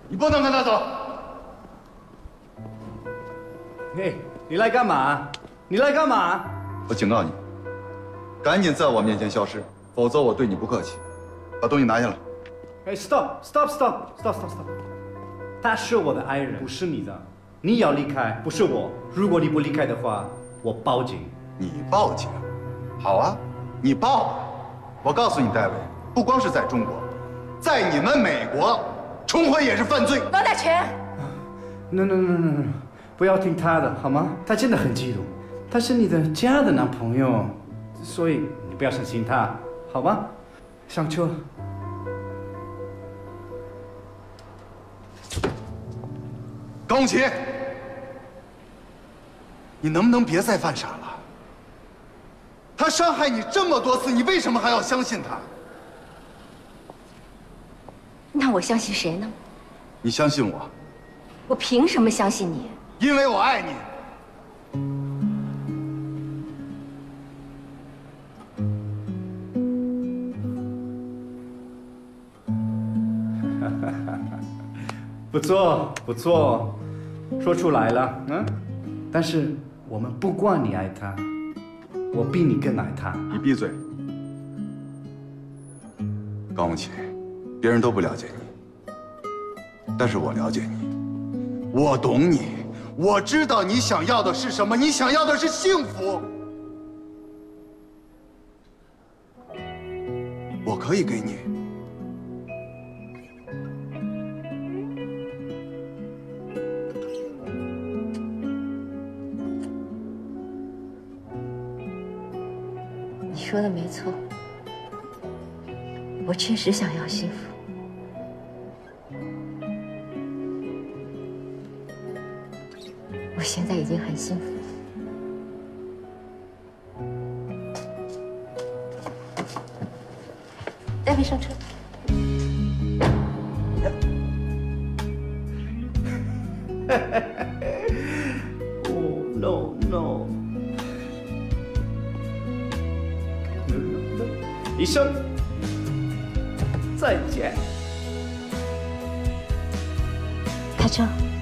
你不能跟他走。 嘿，你来干嘛？你来干嘛？ 我警告你，赶紧在我面前消失，否则我对你不客气。把东西拿下来。 哎 ，stop！ 他是我的爱人，不是你的。你要离开，不是我。如果你不离开的话，我报警。 你报警？好啊，你报。我告诉你，戴维，不光是在中国，在你们美国，重婚也是犯罪。 王大全 ，no， 不要听他的好吗？他真的很激动，他是你的家的男朋友，所以你不要相信他，好吗？上车。 高红旗，你能不能别再犯傻了？他伤害你这么多次，你为什么还要相信他？ 那我相信谁呢？ 你相信我， 我凭什么相信你？ 因为我爱你。 不错，不错，说出来了，但是我们不管你爱他，我比你更爱他。 你闭嘴，高红旗，别人都不了解你，但是我了解你，我懂你，我知道你想要的是什么，你想要的是幸福，我可以给你。 你说的没错，我确实想要幸福。我现在已经很幸福了。戴维，上车。 哦 ，no， 医生，再见。 开车。